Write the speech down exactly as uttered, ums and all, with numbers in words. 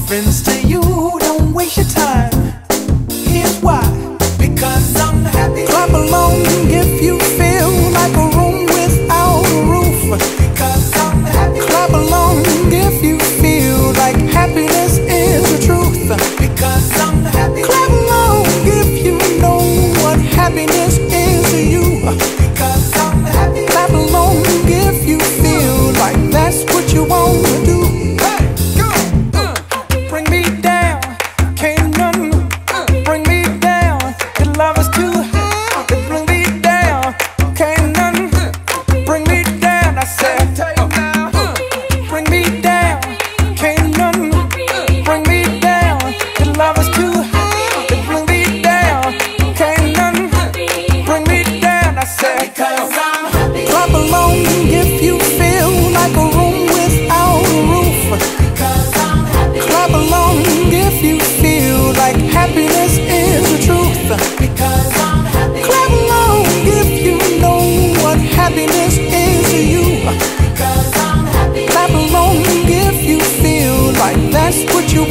friends to you, don't waste your time. Here's why. Because I'm happy. Clap along if you feel like a room without a roof. Because I'm happy. Clap along if you feel like happiness is the truth. Because I'm happy. Clap along if you know what happiness is to you. Because I'm happy. Clap along if you feel like that's what you want to do. Hey, go! Uh, bring me down, can't none bring me down. Your love is too high, bring me down, can't none bring me down. I said, uh, bring me down, can't none bring me down. Your love is too high, bring me down, can't none bring me down. I said, because I'm happy. Clap along if you feel like a room without a roof. Because I'm happy. Clap along if you feel like happiness is the truth. Because I'm happy. Clap along if you know what happiness is to you. Because I'm happy. Clap along if you feel like that's what you